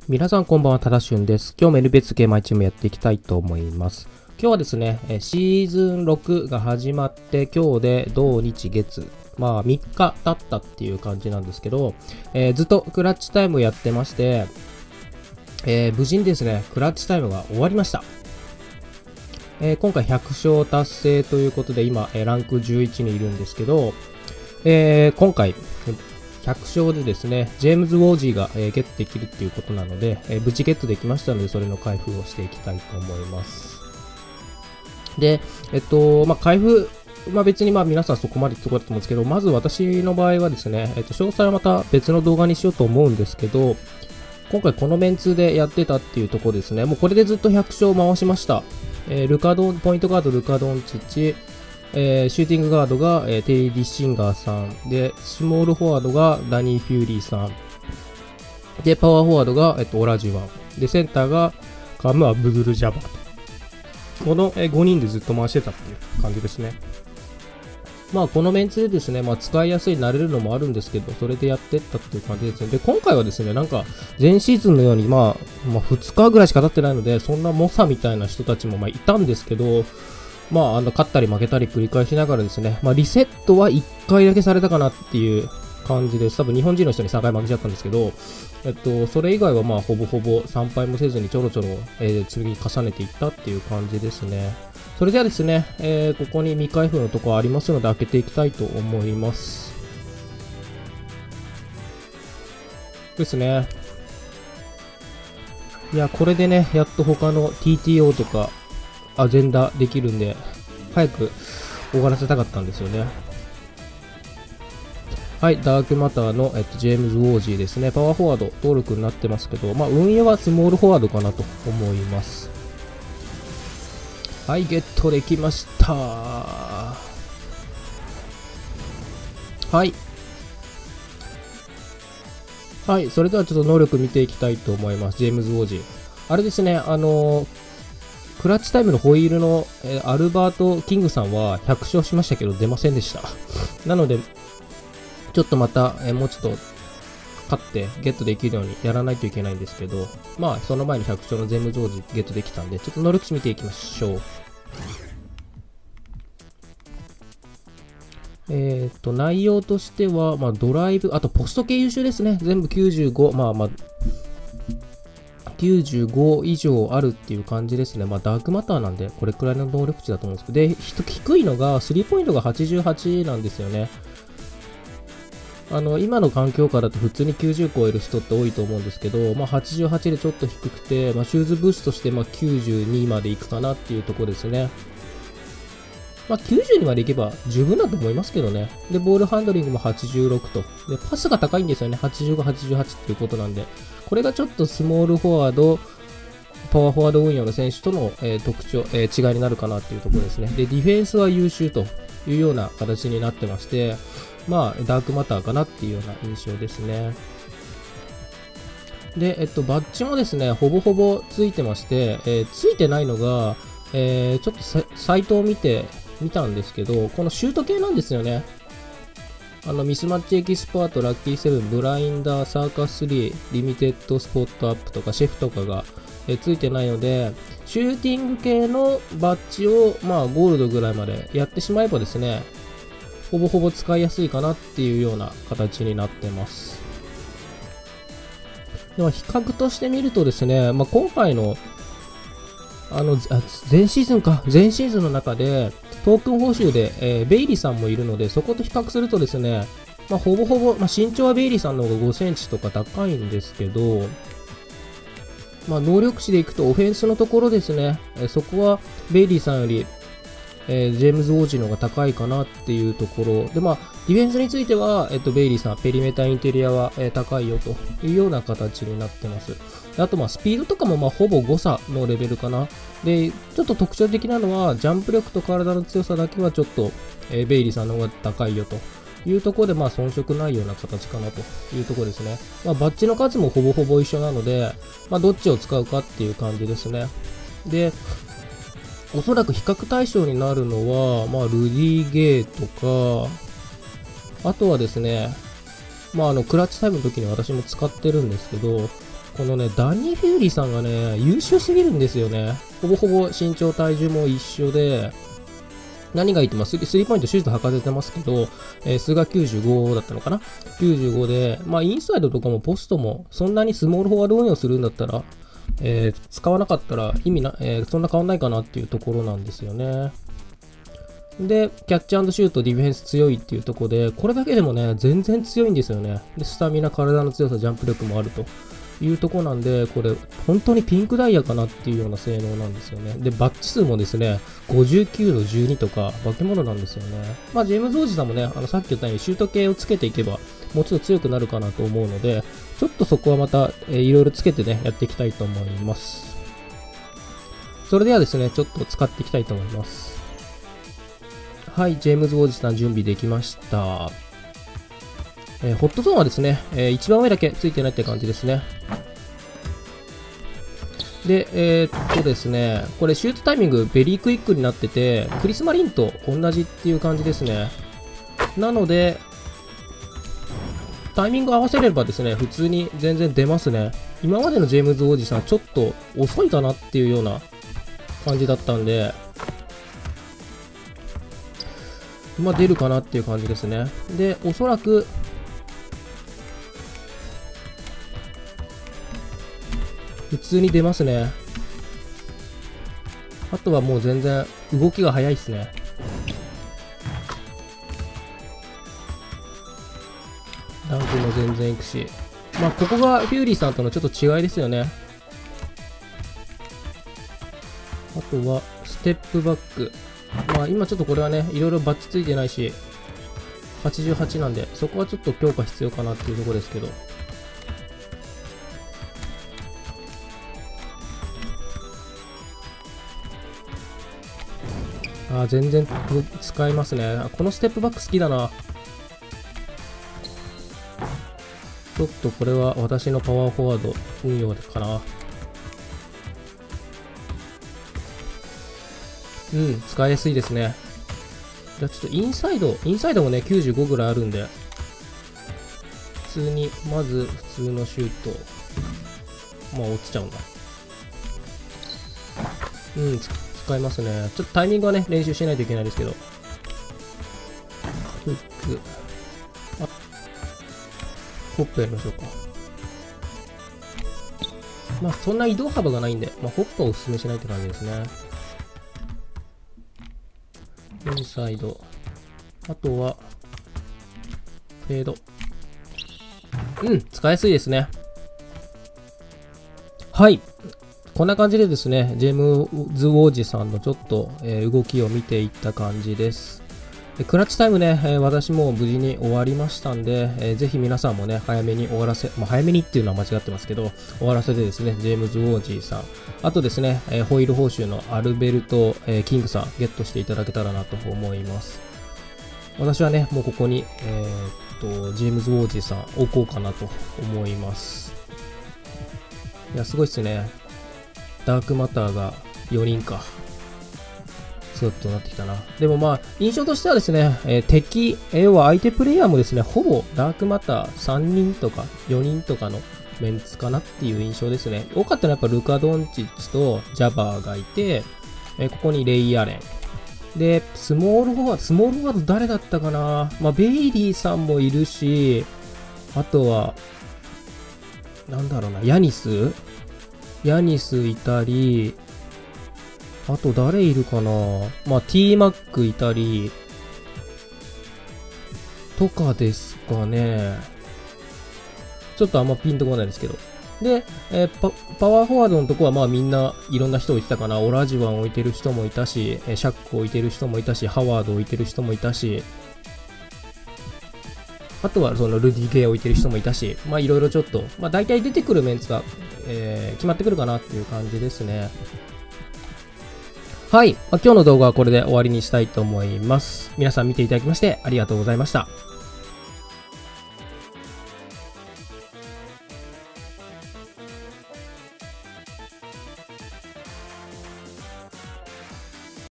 皆さんこんばんは、ただしゅんです。今日も NBS ゲーマーチームやっていきたいと思います。今日はですね、シーズン6が始まって今日で土日月、3日経ったっていう感じなんですけど、ずっとクラッチタイムやってまして、無事にですね、クラッチタイムが終わりました。今回100勝達成ということで、今、ランク11にいるんですけど、今回、100勝でですね、ジェームズ・ウォージーが、ゲットできるっていうことなので、無事ゲットできましたので、それの開封をしていきたいと思います。で、開封、別に皆さんそこまでってことだと思うんですけど、まず私の場合はですね、詳細はまた別の動画にしようと思うんですけど、今回このメンツでやってたっていうところですね、もうこれでずっと100勝回しました。ルカドン、ポイントガードルカドンチッチ、シューティングガードが、テリー・ディッシンガーさん。で、スモールフォワードがダニー・フューリーさん。で、パワーフォワードが、オラジュワン。で、センターがカム・アブドゥル・ジャバーと。この、5人でずっと回してたっていう感じですね。このメンツでですね、使いやすい、慣れるのもあるんですけど、それでやってったっていう感じですね。で、今回はですね、前シーズンのように、2日ぐらいしか経ってないので、そんな猛者みたいな人たちもいたんですけど、勝ったり負けたり繰り返しながらですね、リセットは1回だけされたかなっていう感じです。多分日本人の人に3回負けちゃったんですけど、それ以外はほぼほぼ参拝もせずにちょろちょろ、次に重ねていったっていう感じですね。それではですね、ここに未開封のところありますので開けていきたいと思います。ですね。いや、これでね、やっと他の TTO とか、アジェンダできるんで、早く終わらせたかったんですよね。はい、ダークマターの、ジェームズ・ウォージーですね。パワーフォワード登録になってますけど、運営はスモールフォワードかなと思います。はい、ゲットできました。はい。はい、それではちょっと能力見ていきたいと思います。ジェームズ・ウォージー。あれですね、クラッチタイムのホイールの、アルバート・キングさんは100勝しましたけど出ませんでした。なので、ちょっとまた、もうちょっと勝ってゲットできるようにやらないといけないんですけど、その前に100勝のジェームズ・ウォージーゲットできたんで、ちょっと能力値見ていきましょう。内容としては、ドライブ、あとポスト系優秀ですね。全部95、95以上あるっていう感じですね。ダークマターなんで、これくらいの能力値だと思うんですけど、で、低いのが、スリーポイントが88なんですよね。今の環境下だと普通に90超える人って多いと思うんですけど、88でちょっと低くて、シューズブーストして、92までいくかなっていうところですね。92までいけば十分だと思いますけどね。で、ボールハンドリングも86と。で、パスが高いんですよね。85、88っていうことなんで。これがちょっとスモールフォワード、パワーフォワード運用の選手との、特徴、違いになるかなっていうところですね。で、ディフェンスは優秀というような形になってまして、ダークマターかなっていうような印象ですね。で、バッジもですね、ほぼほぼついてまして、ついてないのが、ちょっとサイトを見たんですけど、このシュート系なんですよね。ミスマッチエキスパート、ラッキーセブン、ブラインダー、サーカス3、リミテッドスポットアップとかシェフとかが、ついてないので、シューティング系のバッジを、ゴールドぐらいまでやってしまえばですね、ほぼほぼ使いやすいかなっていうような形になってます。では比較としてみるとですね、今回の前シーズンの中で、トークン報酬で、ベイリーさんもいるので、そこと比較するとですね、ほぼほぼ、身長はベイリーさんの方が5センチとか高いんですけど、能力値でいくとオフェンスのところですね、そこはベイリーさんより、ジェームズ・ウォージーの方が高いかなっていうところで、ディフェンスについては、ベイリーさん、ペリメーターインテリアは、高いよというような形になってます。あと、スピードとかも、ほぼ誤差のレベルかな。で、ちょっと特徴的なのは、ジャンプ力と体の強さだけはちょっと、ベイリーさんの方が高いよというところで、遜色ないような形かなというところですね。バッジの数もほぼほぼ一緒なので、どっちを使うかっていう感じですね。で、おそらく比較対象になるのは、ルディ・ゲーとか、あとはですね、クラッチタイムの時に私も使ってるんですけど、 このね、ダニー・フューリーさんがね、優秀すぎるんですよね。ほぼほぼ身長体重も一緒で、何がいいって、スリーポイントシュート測れてますけど、数が95だったのかな ?95 で、インサイドとかもポストも、そんなにスモールフォワード運用するんだったら、使わなかったら意味な、そんな変わんないかなっていうところなんですよね。で、キャッチ&シュート、ディフェンス強いっていうところで、これだけでもね、全然強いんですよね。で、スタミナ、体の強さ、ジャンプ力もあるというところなんで、これ、本当にピンクダイヤかなっていうような性能なんですよね。で、バッチ数もですね、59の12とか、化け物なんですよね。ジェームズ・オージさんもね、さっき言ったようにシュート系をつけていけば、もうちょっと強くなるかなと思うので、ちょっとそこはまた、いろいろつけてね、やっていきたいと思います。それではですね、ちょっと使っていきたいと思います。はい、ジェームズ・ウォージさん準備できました。ホットゾーンはですね、一番上だけついてないって感じですね。で、ですね、これシュートタイミングベリークイックになってて、クリスマリンと同じっていう感じですね。なので、タイミング合わせればですね、普通に全然出ますね。今までのジェームズ・ウォージさんちょっと遅いかなっていうような感じだったんで、出るかなっていう感じですね。で、おそらく、普通に出ますね。あとはもう全然動きが速いですね。ダンクも全然いくし。ここがフューリーさんとのちょっと違いですよね。あとは、ステップバック。今ちょっとこれはね、いろいろバッチついてないし、88なんで、そこはちょっと強化必要かなっていうところですけど。全然使えますね。このステップバック好きだな。ちょっとこれは私のパワーフォワード運用かな。使いやすいですね。じゃあちょっとインサイドもね、95ぐらいあるんで、普通に、まず普通のシュート。落ちちゃうんだ。使いますね。ちょっとタイミングはね、練習しないといけないですけど。フック。ホップやりましょうか。そんな移動幅がないんで、ホップはおすすめしないって感じですね。インサイド。あとは、フェード。使いやすいですね。はい。こんな感じでですね、ジェームズ・ウォージさんのちょっと、動きを見ていった感じです。クラッチタイムね、私も無事に終わりましたんで、ぜひ皆さんもね、早めに終わらせ、早めにっていうのは間違ってますけど、終わらせてですね、ジェームズ・ウォージさん、あとですね、ホイール報酬のアルベルト、キングさん、ゲットしていただけたらなと思います。私はね、もうここに、ジェームズ・ウォージさん置こうかなと思います。いや、すごいっすね。ダークマターが4人か。ちょっとなってきたな。でも印象としてはですね、要は相手プレイヤーもですね、ほぼダークマター3人とか4人とかのメンツかなっていう印象ですね。多かったのはやっぱルカ・ドンチッチとジャバーがいて、ここにレイ・アレン。で、スモールフォワード誰だったかな。ベイリーさんもいるし、あとは、なんだろうな、ヤニスいたり、あと誰いるかな。T マックいたり、とかですかね。ちょっとあんまピンとこないですけど。で、パワーフォワードのとこはみんないろんな人置いてたかな。オラジワン置いてる人もいたし、シャック置いてる人もいたし、ハワード置いてる人もいたし、あとはそのルディゲー置いてる人もいたし、いろいろちょっと、大体出てくるメンツが、決まってくるかなっていう感じですね。はい。今日の動画はこれで終わりにしたいと思います。皆さん見ていただきましてありがとうございました。